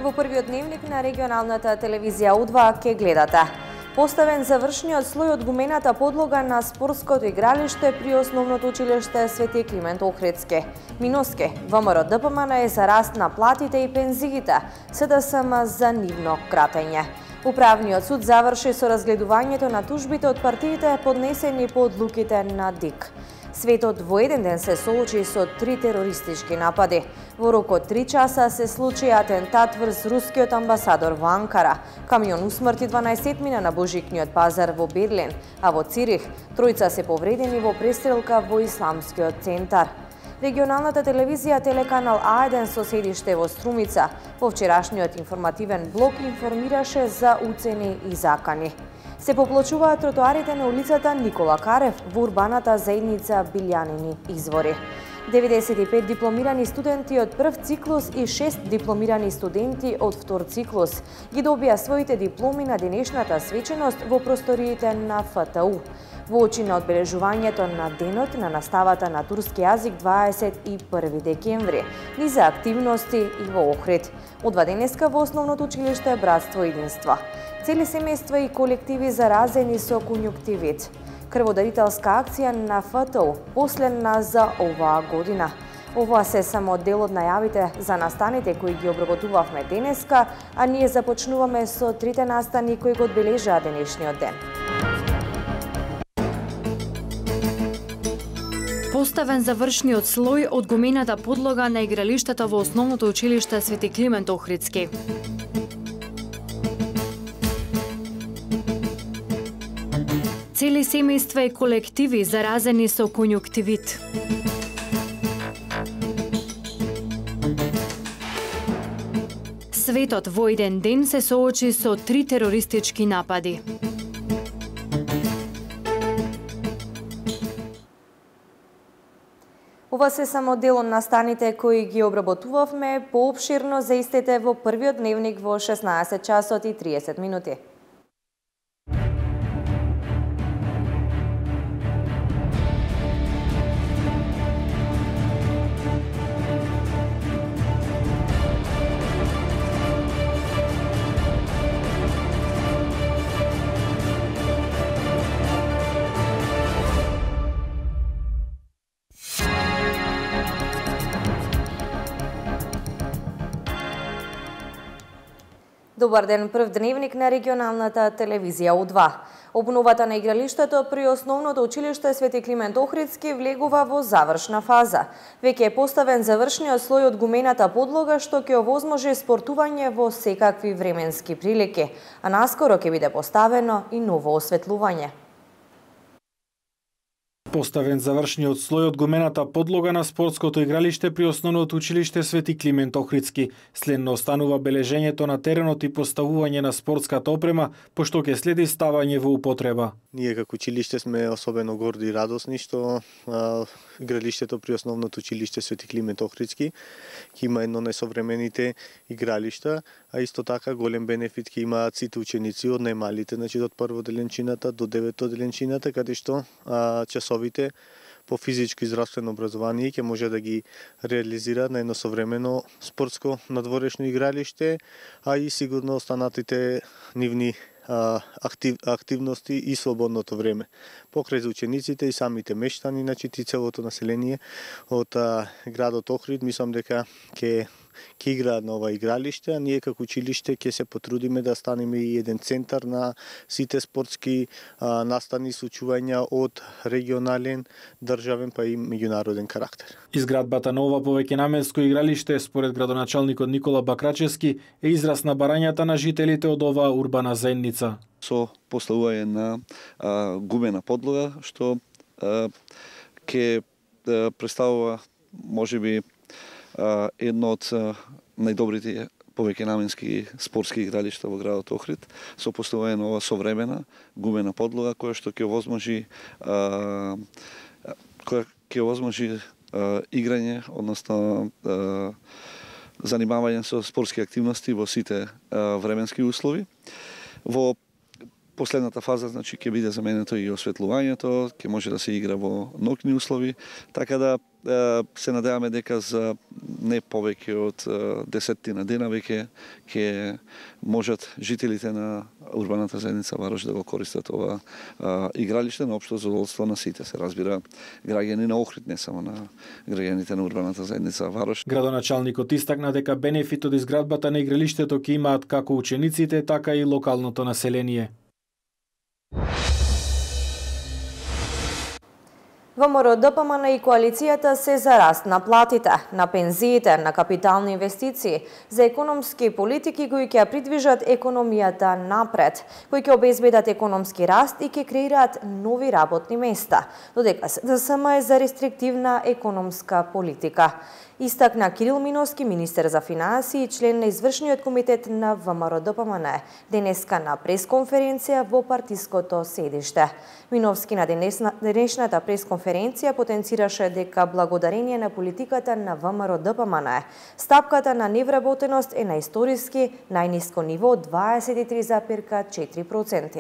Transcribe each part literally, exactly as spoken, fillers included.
во првиот дневник на регионалната телевизија У два ке гледате. Поставен завршниот слој од гумената подлога на спортското игралиште при основното училиште Свети Климент Охридски. Миноске, ВМРО-ДПМН е за раст на платите и пензиите, СДСМ за нивно кратење. Управниот суд заврши со разгледувањето на тужбите од партиите поднесени по одлуките на ДИК. Светот во еден ден се соочи со три терористички напади. Во рок од три часа се случи атентат врз рускиот амбасадор во Анкара. Камион усмрти дванаесетмина на Божикниот пазар во Берлин, а во Цирих тројца се повредени во престрелка во Исламскиот центар. Регионалната телевизија телеканал А еден со седиште во Струмица во вчерашниот информативен блок информираше за уцени и закани. Се поплочуваат тротоарите на улицата Никола Карев во урбаната заедница Билјанини извори. деветдесет и пет дипломирани студенти од прв циклус и шест дипломирани студенти од втор циклус ги добија своите дипломи на денешната свеченост во просториите на Ф Т У. Во очи на одбележувањето на денот на наставата на турски јазик дваесет и први декември, низа активности и во Охрид. Од денеска во основното училиште Братство и единство. Цели семејства и колективи заразени со конјуктивит. Крводарителска акција на Ф Т У, последна за оваа година. Ова се само дел од најавите за настаните кои ги обработувавме денеска, а ние започнуваме со трите настани кои го одбележаа денешниот ден. Поставен завршниот слој од гумената подлога на игралиштето во основното училиште Свети Климент Охридски. Цели семејства и колективи заразени со конјуктивит. Светот во еден ден се соочи со три терористички напади. Ова се само дел од настаните кои ги обработувавме, поопширно за истите во првиот дневник во шеснаесет часот и триесет минути. Добар ден, прв дневник на регионалната телевизија У два. Обновата на игралиштето при основното училиште Свети Климент Охридски влегува во завршна фаза. Веќе е поставен завршниот слој од гумената подлога што ќе овозможи спортување во секакви временски прилики, а наскоро ќе биде поставено и ново осветлување. Поставен завршниот слој од гумената подлога на спортското игралиште при основното училиште Свети Климент Охридски. Следно останува бележењето на теренот и поставување на спортската опрема, пошто ќе следи ставање во употреба. Ние како училиште сме особено горди и радосни што а, игралиштето при основното училиште Свети Климент Охридски ќе има едно најсовремените игралишта, а исто така голем бенефит ќе имаат сите ученици од најмалите, значи од прво деленчината до девето деленчината, каде што а, часовите по физичко и здравствено образование ќе може да ги реализира на едно современо спортско надворешно игралиште, а и сигурно останатите нивни актив, активности и слободното време. Покрај за учениците и самите мештани, значи и целото население од а, градот Охрид, мислам дека ќе ќе играат на ова игралиште, а ние како училиште ќе се потрудиме да станеме и еден центар на сите спортски а, настани случувања од регионален, државен па и меѓународен карактер. Изградбата на ова повеќенаменско игралиште, според градоначалникот Никола Бакрачевски, е израз на барањата на жителите од оваа урбана заедница. Со поставување на а, гумена подлога, што а, ќе а, представува можеби едно од најдобрите повеќенаменски спортски игралишта во градот Охрид, со поставување на ова современа гумена подлога која што ќе овозможи која ќе овозможи играње, односно занимавање со спортски активности во сите временски услови. Во последната фаза, значи, ќе биде заменето и осветлувањето, ќе може да се игра во ноќни услови, така да се надеваме дека за не повеќе од десеттина дена веќе ќе можат жителите на урбаната заедница Варош да го користат ова игралиште на општо задоволство на сите, се разбира, граѓани на Охрид, не само на граѓаните на урбаната заедница Варош. Градоначалникот истакна дека бенефит од изградбата на игралиштето ќе имаат како учениците, така и локалното население. ВМРО ДПМН и коалицијата се за раст на платите, на пензиите, на капитални инвестиции, за економски политики кои ќе придвижат економијата напред, кои ќе обезбедат економски раст и ќе креираат нови работни места, додека СДСМ е за рестриктивна економска политика. Истакна Кирил Миновски, министер за финансии и член на извршниот комитет на ВМРО ДПМН, денеска на пресконференција во партиското седиште. Миновски на денешната пресконференција потенцираше дека благодарение на политиката на ВМРО ДПМН, стапката на невработеност е на историски најниско ниво од дваесет и три зарез и четири проценти.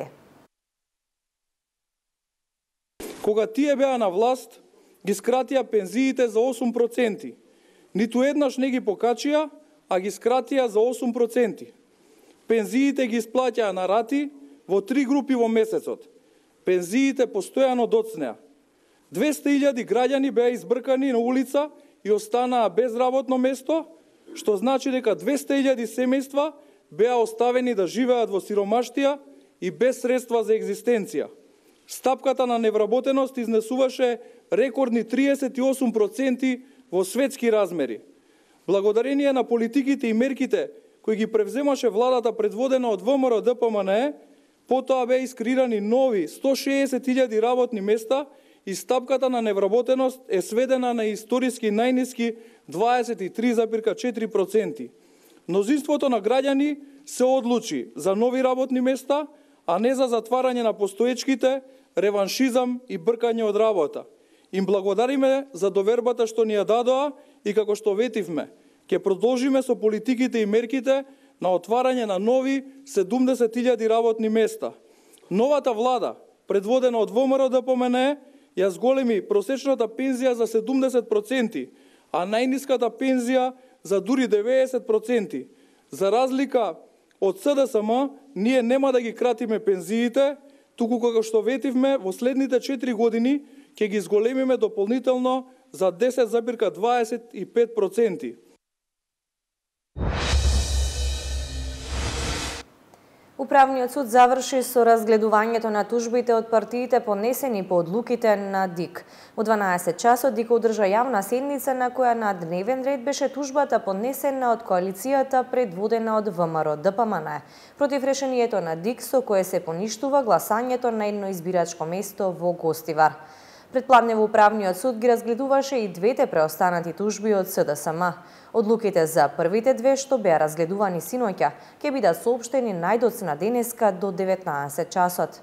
Кога тие беа на власт, ги скратија пензиите за осум проценти. Ниту еднаш не ги покачија, а ги скратија за осум проценти. Пензиите ги исплаќаа на рати во три групи во месецот. Пензиите постојано доцнеа. двесте илјади граѓани беа избркани на улица и останаа без работно место, што значи дека двесте илјади семејства беа оставени да живеат во сиромаштија и без средства за екзистенција. Стапката на невработеност изнесуваше рекордни триесет и осум проценти во светски размери. Благодарение на политиките и мерките кои ги превземаше владата предводена од ВМРО ДПМН, потоа беа искреирани нови сто шеесет илјади работни места и стапката на невработеност е сведена на историски најниски дваесет и три зарез и четири проценти. Мнозинството на граѓани се одлучи за нови работни места, а не за затварање на постоечките, реваншизам и бркање од работа. Им благодариме за довербата што ни ја дадоа и како што ветивме, ќе продолжиме со политиките и мерките на отварање на нови седумдесет илјади работни места. Новата влада, предводена од ВМРО ДПМН, ја зголеми просечната пензија за седумдесет проценти, а најниската пензија за дури деветдесет проценти. За разлика од СДСМ, ние нема да ги кратиме пензиите, туку како што ветивме во следните четири години ќе ги зголемиме дополнително за десет зарез дваесет и пет проценти. Управниот суд заврши со разгледувањето на тужбите од партиите поднесени по одлуките на ДИК. Во дванаесет часот ДИК одржа јавна седница на која на дневен ред беше тужбата поднесена од коалицијата предводена од ВМРО ДПМН против решението на ДИК со кое се поништува гласањето на едно избирачко место во Гостивар. Предпладнево управниот суд ги разгледуваше и двете преостанати тужби од СДСМ. Одлуките за првите две што беа разгледувани синоќа ќе бидат соопштени најдоцна денеска до деветнаесет часот.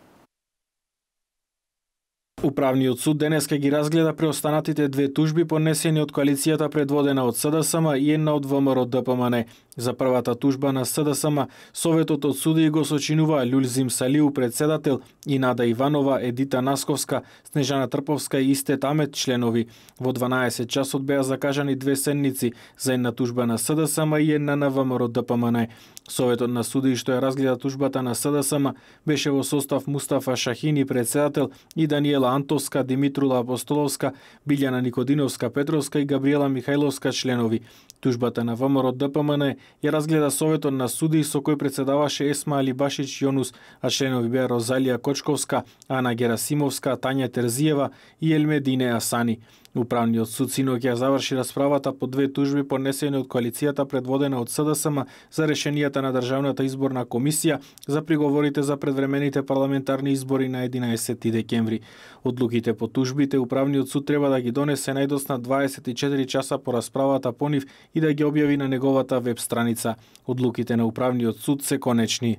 Управниот суд денеска ги разгледа преостанатите две тужби поднесени од коалицијата предводена од СДСМ и една од ВМРО ДПМН. За првата тужба на СДСМ, Советот од судии го сочинува Љулзим Салиу председател и Нада Иванова, Едита Насковска, Снежана Трповска и Истет Амет членови. Во дванаесет часот беа закажани две седници за една тужба на СДСМ и една на ВМРО ДПМН. Советот на судии што ја разгледа тужбата на СДСМ беше во состав Мустафа Шахини председател и Даниела Антовска, Димитрула Апостоловска, Билјана Никодиновска Петровска и Габриела Михајловска членови. Тужбата на ВМРО ДПМН ја разгледа Советот на судии со кој председаваше Есма Алибашиќ Јонус, а членови беа Розалија Кочковска, Ана Герасимовска, Тања Терзиева и Елмедине Асани. Управниот суд синоќа заврши расправата по две тужби поднесени од коалицијата предводена од СДСМ за решенијата на Државната изборна комисија за приговорите за предвремените парламентарни избори на единаесети декември. Одлуките по тужбите управниот суд треба да ги донесе најдосна дваесет и четири часа по расправата по нив и да ги објави на неговата веб страница. Одлуките на управниот суд се конечни.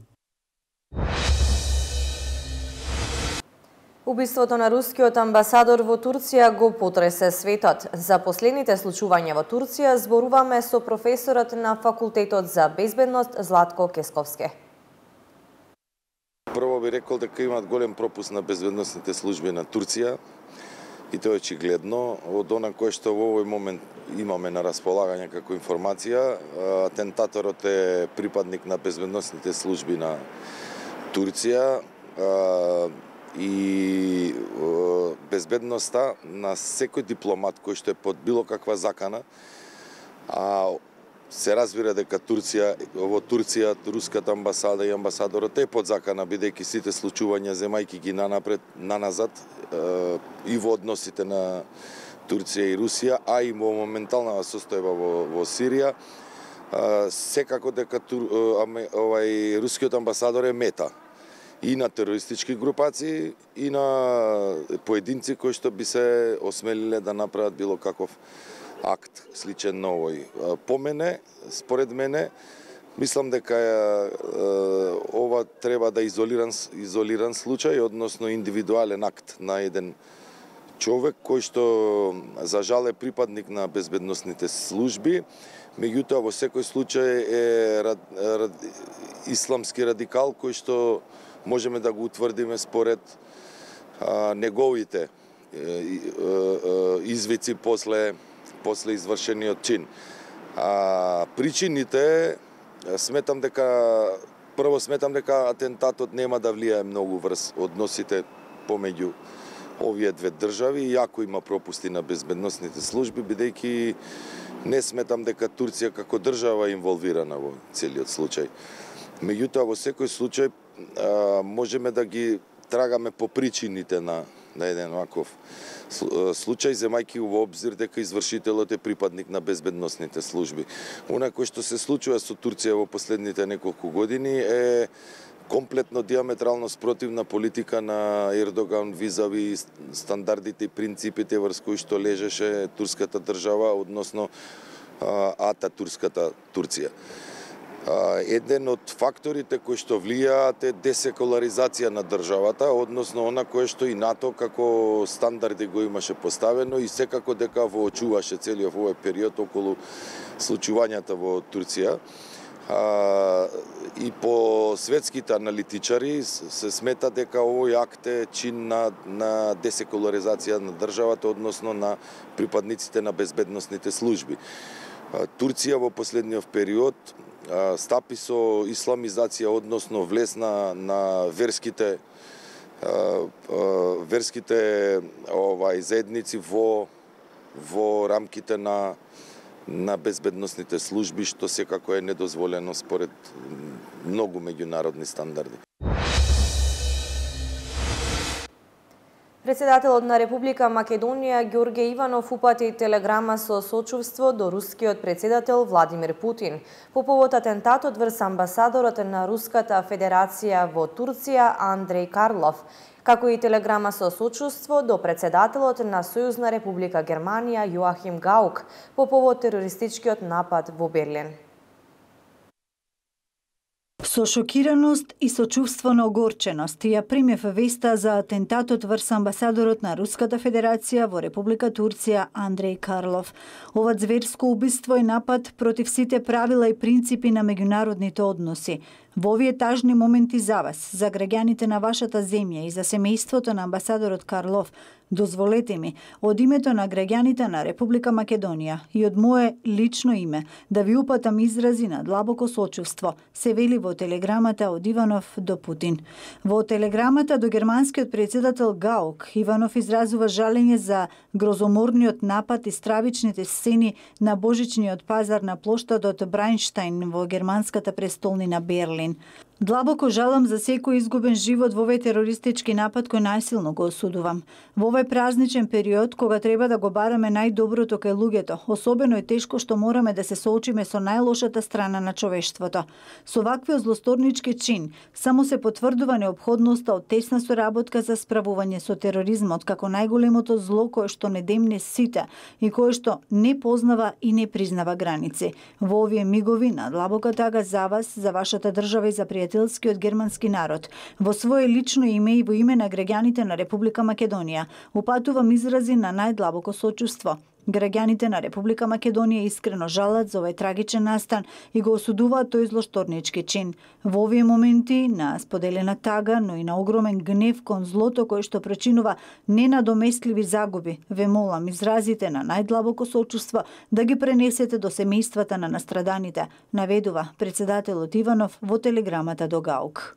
Убиството на рускиот амбасадор во Турција го потресе светот. За последните случувања во Турција зборуваме со професорот на Факултетот за безбедност Златко Кесковски. Прво би рекол дека имаат голем пропуск на безбедносните служби на Турција. и тоа е очигледно од она кое што во овој момент имаме на располагање како информација. Атентаторот е припадник на безбедносните служби на Турција и безбедноста на секој дипломат кој што е под било каква закана, а се разбира дека Турција, во Турција, руската амбасада и амбасадорот е под закана, бидејќи сите случувања земајки ги нанапред, наназад и во односите на Турција и Русија, а и во моменталната состојба во, во Сирија, секако дека тур, овај рускиот амбасадор е мета и на терористички групации и на поединци кои што би се осмелиле да направат било каков акт сличен на овој. По мене, според мене, мислам дека ова треба да изолиран изолиран случај, односно индивидуален акт на еден човек кој што за жал е припадник на безбедносните служби, меѓутоа во секој случај е рад, рад, исламски радикал кој што можеме да го утврдиме според а, неговите е, е, е, извици после после извршениот чин. А причините, сметам дека прво сметам дека атентатот нема да влијае многу врз односите помеѓу овие две држави, иако има пропусти на безбедносните служби, бидејќи не сметам дека Турција како држава е инволвирана во целиот случај. Меѓутоа во секој случај а, можеме да ги трагаме по причините на на еден ваков случај, земајки во обзир дека извршителот е припадник на безбедносните служби. Она кој што се случува со Турција во последните неколку години е комплетно диаметрално спротивна политика на Ердоган визави стандардите и принципите врз кои што лежеше турската држава, односно Ататурската Турција. Еден од факторите кои што влијаат е десекуларизација на државата, односно она кое што и НАТО како стандарди го имаше поставено и секако дека воочуваше целиот овој период околу случувањата во Турција. А, и по светските аналитичари се смета дека овој акт е чин на, на десекуларизација на државата, односно на припадниците на безбедносните служби. А, Турција во последниот период стапи со исламизација, односно влез на, на верските верските овај заедници во во рамките на на безбедносните служби, што секако е недозволено според многу меѓународни стандарди. Председателот на Република Македонија Ѓорѓе Иванов упати телеграма со сочувство до рускиот председател Владимир Путин по повод атентатот врз амбасадорот на Руската Федерација во Турција Андрей Карлов, како и телеграма со сочувство до председателот на Сојузна Република Германија Јоахим Гаук по повод терористичкиот напад во Берлин. Со шокираност и сочувство на огорченост ја примев веста за атентатот врз амбасадорот на Руската Федерација во Република Турција Андрей Карлов. Ова зверско убиство е напад против сите правила и принципи на меѓународните односи. Во овие тажни моменти за вас, за граѓаните на вашата земја и за семејството на амбасадорот Карлов, дозволете ми, од името на граѓаните на Република Македонија и од мое лично име, да ви упатам изрази на длабоко сочувство, се вели во телеграмата од Иванов до Путин. Во телеграмата до германскиот председател Гаук, Иванов изразува жалење за грозоморниот напад и стравичните сцени на божичниот пазар на плоштадот Брајнштајн во германската престолнина Берлин. Длабоко жалам за секој изгубен живот во овој терористички напад кој најсилно го осудувам. Во овој празничен период, кога треба да го бараме најдоброто кај луѓето, особено е тешко што мораме да се соочиме со најлошата страна на човештвото. Со ваквиот злосторнички чин, само се потврдува неопходноста од тесна соработка за справување со тероризмот како најголемото зло кое што не демне сите и кое што не познава и не признава граници. Во овие мигови на длабока тага за вас, за вашата држава и за пријателскиот германски народ, во свое лично име и во име на граѓаните на Република Македонија, упатувам изрази на најдлабоко сочувство. Граѓаните на Република Македонија искрено жалат за овој трагичен настан и го осудуваат тој злошторнички чин. Во овие моменти на споделена тага, но и на огромен гнев кон злото кој што причинува ненадоместливи загуби, ве молам изразите на најдлабоко сочувство да ги пренесете до семејствата на настраданите, наведува председателот Иванов во телеграмата до ГАУК.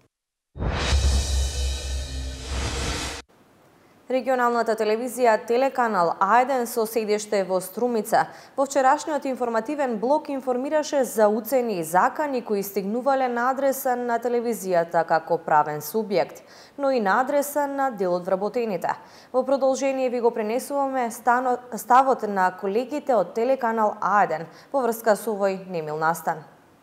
Регионалната телевизија Телеканал А еден со седиште во Струмица во вчерашниот информативен блок информираше за уцени и закани кои стигнувале на адреса на телевизијата како правен субјект, но и на адреса на дел од вработените. Во продолжение ви го пренесуваме ставот на колегите од Телеканал А еден во врска со овој немил настан.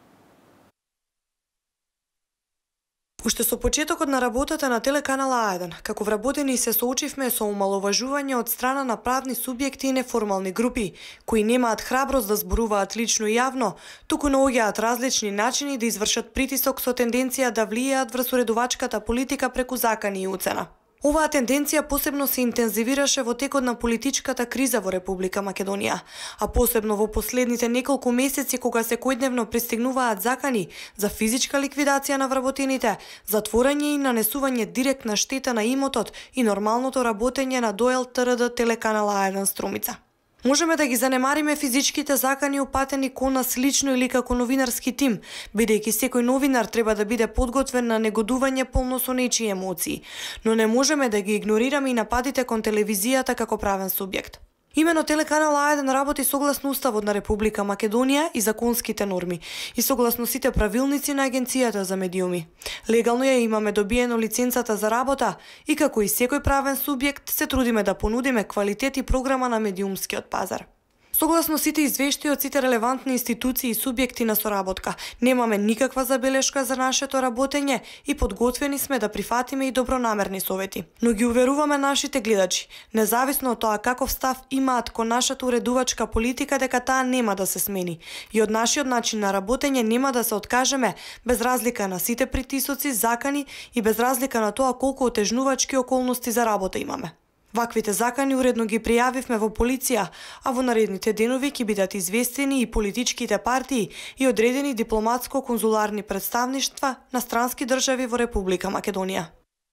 Уште со почетокот на работата на Телеканал А еден, како вработени се соочивме со омаловажување од страна на правни субјекти и неформални групи, кои немаат храброст да зборуваат лично и јавно, туку наоѓаат различни начини да извршат притисок со тенденција да влијаат врз уредувачката политика преку закани и уцена. Оваа тенденција посебно се интензивираше во текот на политичката криза во Република Македонија, а посебно во последните неколку месеци кога секојдневно пристигнуваат закани за физичка ликвидација на вработените, затворање и нанесување директна штета на имотот и нормалното работење на Д Л Т Р Д Телеканал А еден Струмица. Можеме да ги занемариме физичките закани упатени кон нас лично или како новинарски тим, бидејќи секој новинар треба да биде подготвен на негодување полно со нечии емоции, но не можеме да ги игнорираме и нападите кон телевизијата како правен субјект. Имено Телеканал А еден работи согласно Уставот на Република Македонија и законските норми и согласно сите правилници на Агенцијата за медиуми. Легално ја имаме добиено лиценцата за работа и како и секој правен субјект се трудиме да понудиме квалитет и програма на медиумскиот пазар. Согласно сите извештаи од сите релевантни институции и субјекти на соработка, немаме никаква забелешка за нашето работење и подготвени сме да прифатиме и добронамерни совети. Но ги уверуваме нашите гледачи, независно од тоа каков став имаат кон нашата уредувачка политика, дека таа нема да се смени и од нашиот начин на работење нема да се откажеме без разлика на сите притисоци, закани и без разлика на тоа колку отежнувачки околности за работа имаме. Ваквите закани уредно ги пријавивме во полиција, а во наредните денови ќе бидат известени и политичките партии и одредени дипломатско-конзуларни представништва на странски држави во Република Македонија.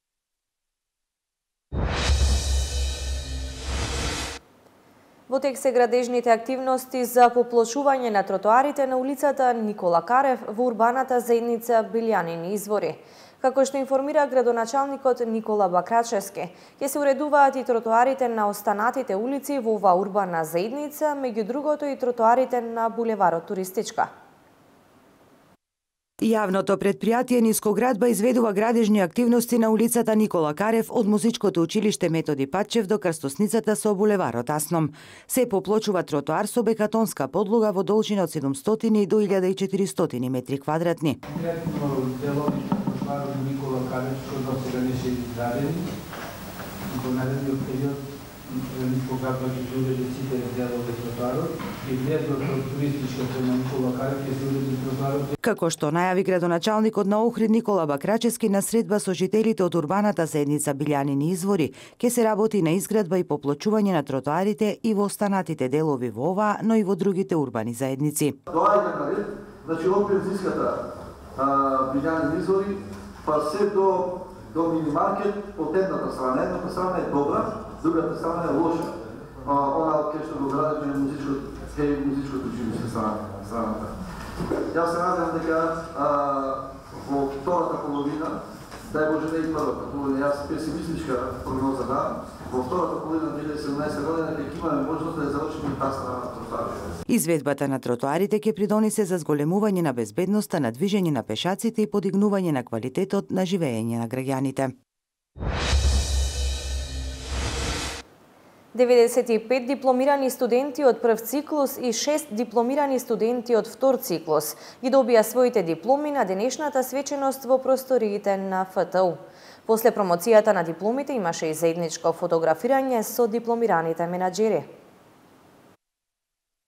Во тек се градежните активности за поплошување на тротоарите на улицата Никола Карев во урбаната заедница Билјанини извори. Како што информира градоначалникот Никола Бакрачевски, ќе се уредуваат и тротоарите на останатите улици во оваа урбана заедница, меѓу другото и тротоарите на булеварот Туристичка. Јавното предпријатие Нискоградба изведува градежни активности на улицата Никола Карев од Музичкото училиште Методи Патчев до крстосницата со булеварот Асном. Се поплочува тротоар со бекатонска подлога во должина од седумстотини до илјада и четиристотини метри квадратни. Никола Карев што до сега не се изградени. Во наредниот период Нискоградба ќе се уреди сите делови тротоарот и влезот од туристичката на Никола Карев ќе се уреди тротоарот. Како што најави градоначалникот на Охрид Никола Бакрачевски на средба со жителите од урбаната заедница Билјанини извори, ќе се работи на изградба и поплочување на тротоарите и во останатите делови во оваа, но и во другите урбани заедници. Доаѓа на ред, значи од бензинската Билјанини извори па се до, до минимаркет од едната страна. Едната страна е добра, другата страна е лоша. А, она кај што го градиме музичкото, е музичкото училиште страната. Јас се надевам дека а, во втората половина, дај Боже не и првата половина, јас песимистичка прогноза давам, во втората половина две илјади и седумнаесета година ќе имаме можност да ја завршиме таа страна на тротоарите. Изведбата на тротоарите ќе придонесе за зголемување на безбедноста на движење на пешаците и подигнување на квалитетот на живење на граѓаните. деветдесет и пет дипломирани студенти од прв циклус и шест дипломирани студенти од втор циклус ги добија своите дипломи на денешната свеченост во просториите на Ф Т У. После промоцијата на дипломите имаше и заедничко фотографирање со дипломираните менаџери.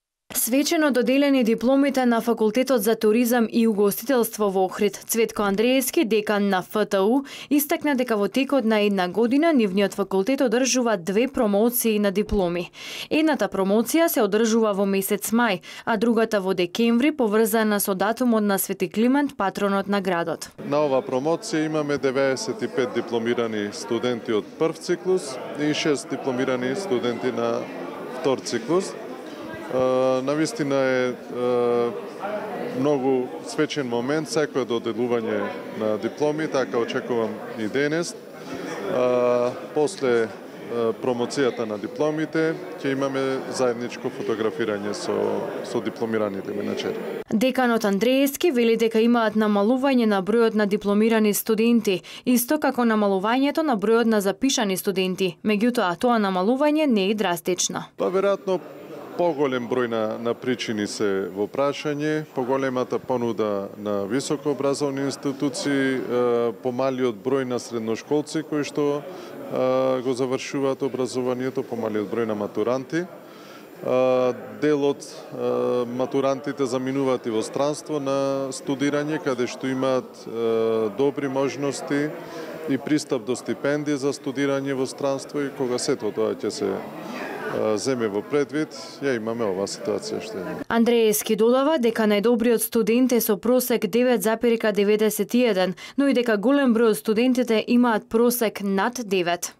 Свечено доделени дипломите на Факултетот за туризам и угостителство во Охрид. Цветко Андреевски, декан на Ф Т У, истакна дека во текот на една година нивниот факултет одржува две промоции на дипломи. Едната промоција се одржува во месец мај, а другата во декември, поврзана со датумот на Свети Климент, патронот на градот. На ова промоција имаме деветдесет и пет дипломирани студенти од прв циклус и шест дипломирани студенти на втор циклус. Навистина е многу свечен момент, секој доделување на дипломи, така очекувам и денес. После промоцијата на дипломите ќе имаме заедничко фотографирање со, со дипломираните менаџери. Деканот Андреевски вели дека имаат намалување на бројот на дипломирани студенти, исто како намалувањето на бројот на запишани студенти. Меѓутоа, тоа намалување не е драстично. Па веројатно поголем број на, на причини се во прашање, поголемата понуда на високообразовни институции, помалиот број на средношколци кои што го завршуваат образованието, помалиот број на матуранти. Дел од матурантите заминуваат и во странство на студирање, каде што имаат добри можности и пристап до стипендии за студирање во странство, и кога сето тоа ќе се земе во предвид, ја имаме оваа ситуација што е. Андреевски додава дека најдобриот студент е со просек девет запирка деветдесет и еден, но и дека голем број од студентите имаат просек над девет.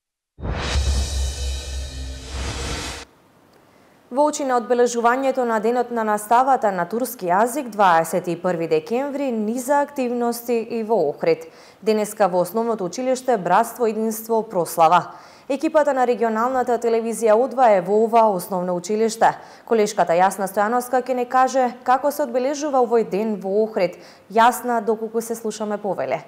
Во очи на одбележувањето на денот на наставата на турски јазик дваесет и први декември низа активности и во Охрид. Денеска во основното училиште Братство единство прослава. Екипата на регионалната телевизија У два е во ова основно училиште. Колешката Јасна Стојановска ќе не каже како се одбележува овој ден во Охрид. Јасна, доколку се слушаме повеле.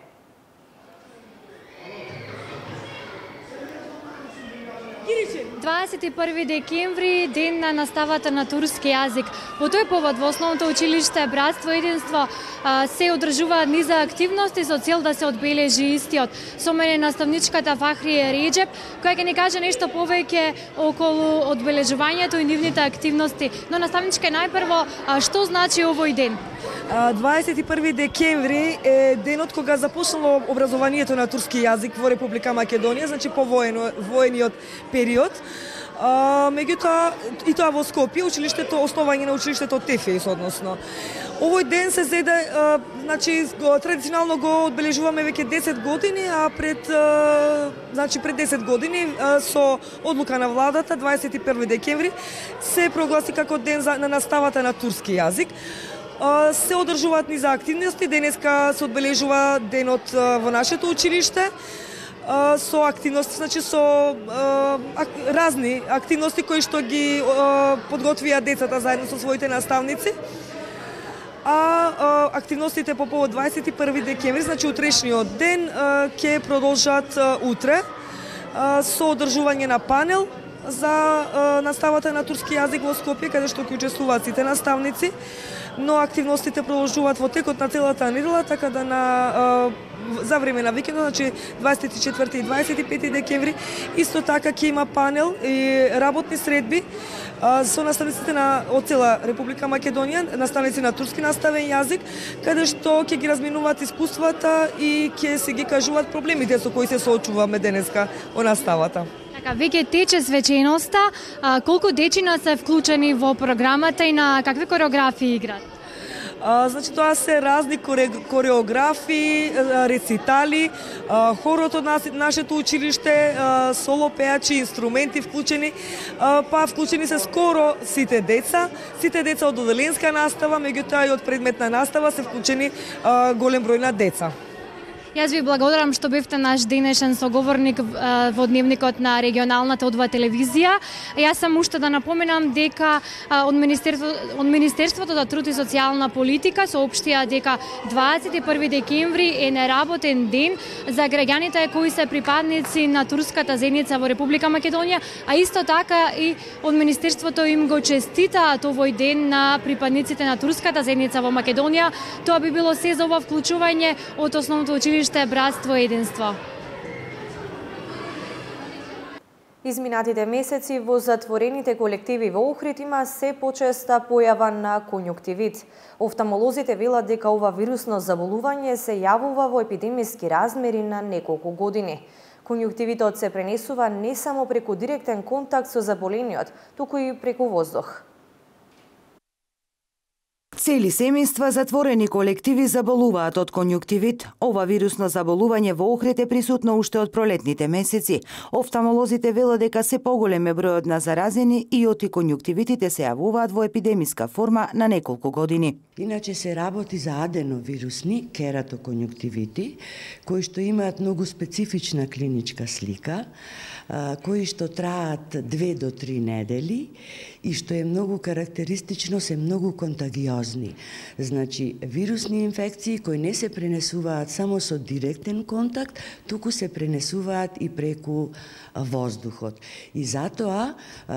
дваесет и први декември, ден на наставата на турски јазик. По тој повод во основното училиште Братство единство се одржуваат низа активности со цел да се одбележи истиот. Со мене наставничката Фахрие Реджеп, која ќе ни каже нешто повеќе околу одбележувањето и нивните активности. Но наставничка, најпрво, што значи овој ден? дваесет и први декември е денот кога започнало образованието на турски јазик во Република Македонија, значи по воениот период. А, меѓутоа, и тоа во Скопје, училиштето, основање на училиштето Тефеис, односно. Овој ден се зеде, а, значи, го, традиционално го одбележуваме веќе десет години, а пред, а, значи, пред десет години а, со одлука на владата, дваесет и први декември, се прогласи како ден за, на наставата на турски јазик. Се одржуваат низа активности. Денеска се одбележува денот во нашето училиште со активности, значи со разни активности кои што ги подготвија децата заедно со своите наставници. А активностите по повод дваесет и први декември, значи утрешниот ден, ќе продолжат утре со одржување на панел за наставата на турски јазик во Скопје, каде што ќе учествуваат сите наставници, но активностите продолжуваат во текот на целата недела, така да на за време на викендот, значи дваесет и четврти и дваесет и пети декември, исто така ќе има панел и работни средби со наставниците на од цела Република Македонија, наставници на турски наставен јазик, каде што ќе ги разменуваат искуствата и ќе се ги кажуваат проблемите со кои се соочуваме денеска во наставата. Така, веќе тече свеченоста, а, колку дечина се вклучени во програмата и на какви кореографии играат? А, значи тоа се разни кореографии, рецитали, а, хорот од нас, нашето училиште, а, соло пеачи, инструменти вклучени, а, па вклучени се скоро сите деца, сите деца од оделенска настава, меѓутоа и од предметна настава се вклучени а, голем број на деца. Јас ви благодарам што бевте наш денешен соговорник во дневникот на регионалната У два телевизија. Јас сам уште да напоменам дека од Министерството, од Министерството за труд и социјална политика соопштија дека дваесет и први декември е неработен ден за граѓаните кои се припадници на турската заедница во Република Македонија, а исто така и од Министерството им го честитаат овој ден на припадниците на турската заедница во Македонија. Тоа би било се за ова вклучување од основното училиште Братство единство. Изминатите месеци во затворените колективи во Охрид има се почеста појава на конјуктивит. Офталмолозите велат дека ова вирусно заболување се јавува во епидемиски размери на неколку години. Конјуктивитот се пренесува не само преку директен контакт со заболениот, туку и преку воздух. Цели семејства затворени колективи заболуваат од конјуктивит. Ова вирусно заболување во Охрид е присутно уште од пролетните месеци. Офталмолозите велат дека се поголем е бројот на заразени и оти конјуктивитите се јавуваат во епидемиска форма на неколку години. Иначе се работи за аденовирусни кератоконјуктивити, кои што имаат многу специфична клиничка слика, кои што траат две до три недели и што е многу карактеристично, се многу контагиозни. Значи, вирусни инфекции кои не се пренесуваат само со директен контакт, туку се пренесуваат и преку воздухот. И затоа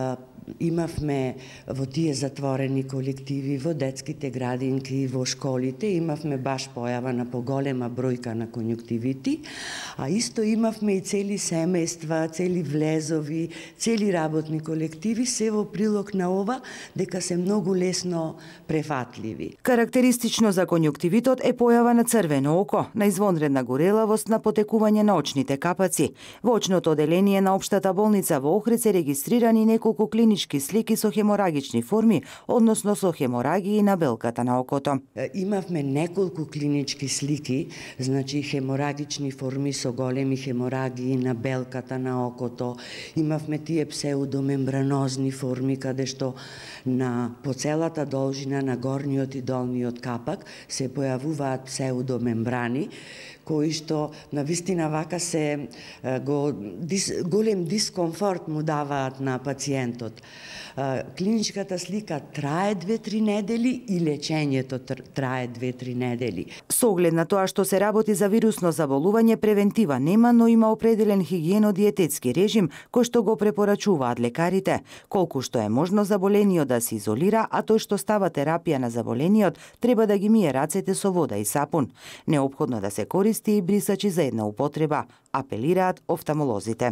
имавме во тие затворени колективи, во детските градинки, во школите, имавме баш појава на поголема бројка на конјуктивити, а исто имавме и цели семејства, цели влезови, цели работни колективи, се во прилог на ова, дека се многу лесно префатливи. Карактеристично за конјуктивитот е појава на црвено око, на извонредна горелавост, на потекување на очните капаци. Во очното оделение на Општата болница во Охрид се регистрирани неколку клинички слики со хеморагични форми, односно со хеморагии на белката на окото. Имавме неколку клинички слики, значи хеморагични форми со големи хеморагии на белката на окото. Имавме тие псеудомембранозни форми, каде што на по целата должина на горниот и долниот капак се појавуваат псеудомембрани, кои што на вистина вака се го, дис, голем дискомфорт му даваат на пациентот. Клиничката слика трае две-три недели и лечењето трае две-три недели. Со оглед на тоа што се работи за вирусно заболување, превентива нема, но има определен хигиено-диететски режим кој што го препорачуваат лекарите. Колку што е можно заболениот да се изолира, а тој што става терапија на заболениот треба да ги мие рацете со вода и сапун. Неопходно да се користи и брисачи за една употреба, апелираат офталмолозите.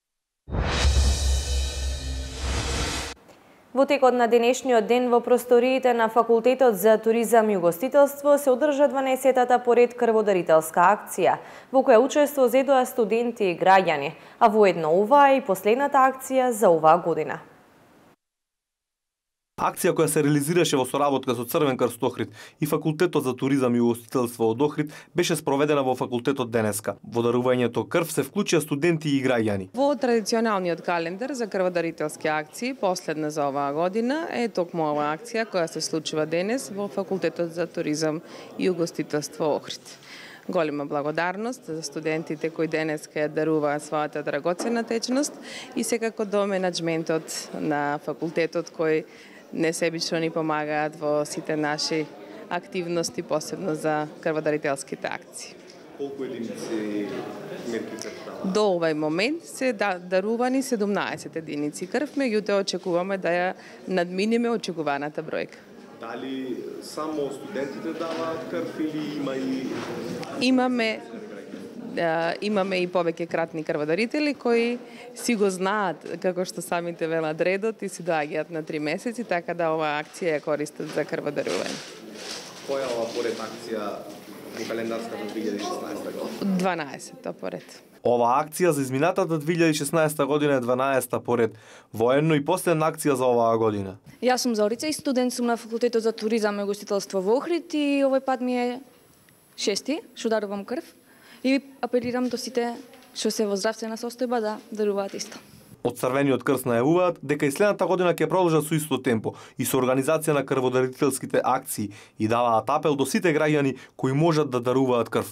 Во текот на денешниот ден во просториите на Факултетот за туризам и угостителство се одржа дванаесеттата поред крводарителска акција, во која учество зедоа студенти и граѓани, а воедно оваа е и последната акција за оваа година. Акција која се реализираше во соработка со Црвен крст Охрид и Факултетот за туризам и угостителство од Охрид беше спроведена во факултетот денеска. Во дарувањето крв се вклучија студенти и граѓани. Во традиционалниот календар за крводарителски акции, последна за оваа година, е токму оваа акција која се случува денес во Факултетот за туризам и угостителство Охрид. Голема благодарност за студентите кои денеска ја даруваат својата драгоценна течност и секако до менаџментот на факултетот кој несебично ни помагаат во сите наши активности, посебно за крводарителските акции. Колку единици мерки крв? До овај момент се дарувани седумнаесет единици крв, меѓутоа очекуваме да ја надминеме очекуваната бројка. Дали само студентите даваат крв или има и... Имаме имаме и повеќе кратни крводарители кои си го знаат, како што самите велат, редот и си доаѓаат на три месеци, така да оваа акција ја користат за крводарување. Која ова поред акција во календарската две илјади и шеснаесета година? дванаесета поред. Оваа акција за изминатата две илјади и шеснаесета година е дванаесета поред, военно и последна акција за оваа година. Јас сум Зорица и студент сум на Факултетот за туризам и угостителство во Охрид и овој пат ми е шести, што дарувам крв. И апелирам до сите што се во здравствена состојба да даруваат исто. Од Црвениот крст најавуваат дека и следната година ќе продолжат со исто темпо и со организација на крводарителските акции и даваат апел до сите граѓани кои можат да даруваат крв.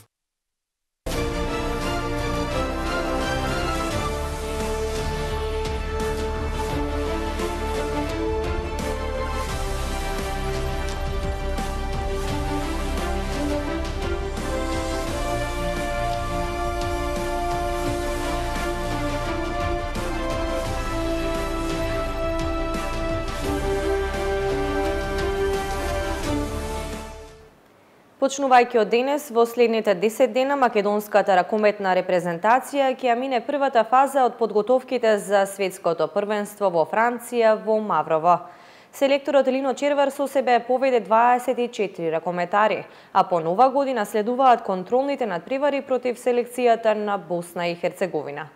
Почнувајќи од денес, во следните десет дена македонската ракометна репрезентација ќе ја мине првата фаза од подготовките за светското првенство во Франција во Маврово. Селекторот Лино Червар со себе поведе дваесет и четири ракометари, а по нова година следуваат контролните надпревари против селекцијата на Босна и Херцеговина.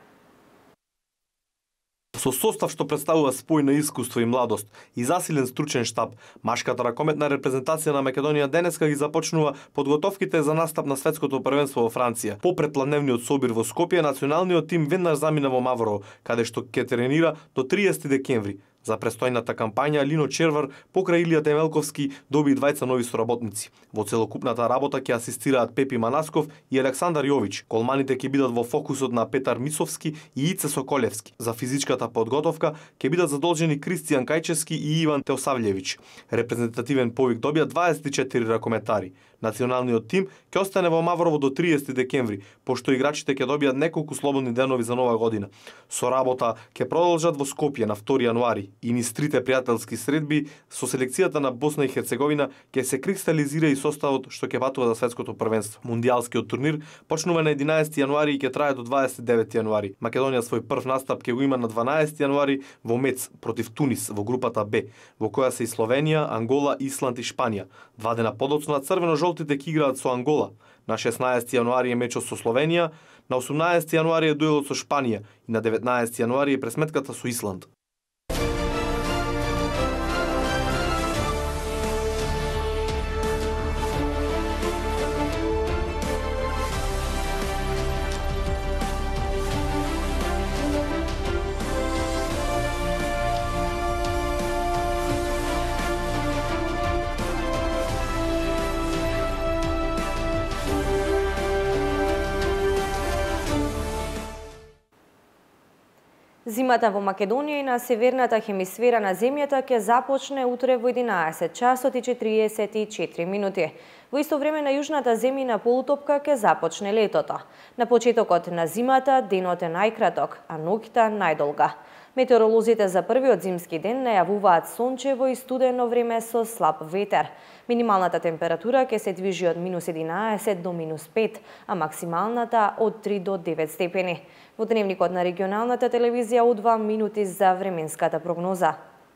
Со состав што представува спој на искуство и младост и засилен стручен штаб, машката ракометна репрезентација на Македонија денеска ги започнува подготовките за настап на светското првенство во Франција. По предпланевниот собир во Скопје, националниот тим веднаш замина во Маврово, каде што ќе тренира до триесети декември. За престојната кампања Лино Червар покрај Илија Темелковски доби двајца нови соработници. Во целокупната работа ќе асистираат Пепи Манасков и Александар Јович. Колманите ќе бидат во фокусот на Петар Мисовски и Ице Соколевски. За физичката подготовка ќе бидат задолжени Кристијан Кајчевски и Иван Теосављевич. Репрезентативен повик добија дваесет и четири ракометари. Националниот тим ќе остане во Маврово до триесети декември, пошто играчите ќе добијат неколку слободни денови за нова година. Со работа ќе продолжат во Скопје на втори јануари и низ трите пријателски средби со селекцијата на Босна и Херцеговина ќе се кристализира и составот што ќе патува за светското првенство. Мундијалскиот турнир почнува на единаесети јануари и ќе трае до дваесет и девети јануари. Македонија свој прв настап ќе го има на дванаесети јануари во Мец против Тунис во групата Б, во која се и Словенија, Ангола, Исланд и Шпанија. Два дена подоцна црвено-жолтите ќе играат со Ангола. На шеснаесети јануари е мечот со Словенија, на осумнаесети јануари е дуелот со Шпанија и на деветнаесети јануари е пресметката со Исланд. Зимата во Македонија и на северната хемисфера на земјата ќе започне утре во единаесет часот и четириесет и четири минути. Во исто време на јужната земјина полутопка ќе започне летото. На почетокот на зимата денот е најкраток, а ноќта најдолга. Метеоролозите за првиот зимски ден најавуваат сончево и студено време со слаб ветер. Минималната температура ќе се движи од минус единаесет до минус пет, а максималната од три до девет степени. Во дневникот на регионалната телевизија у два минути за временската прогноза.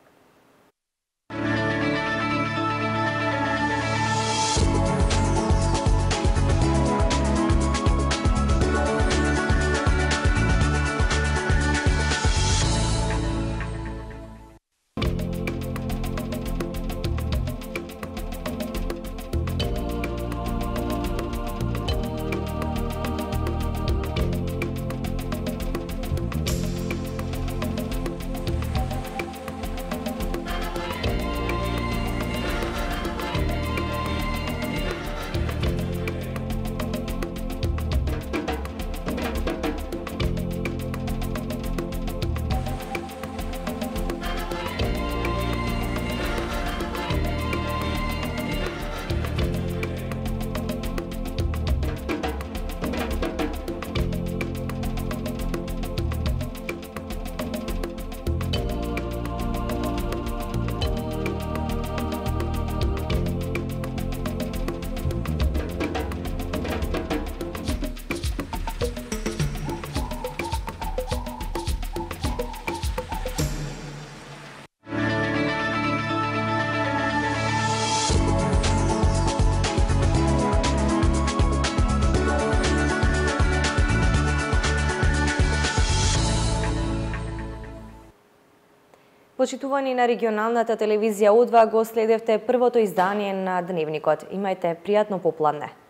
Почитувани на регионалната телевизија У два, го следевте првото издание на Дневникот. Имајте пријатно попладне.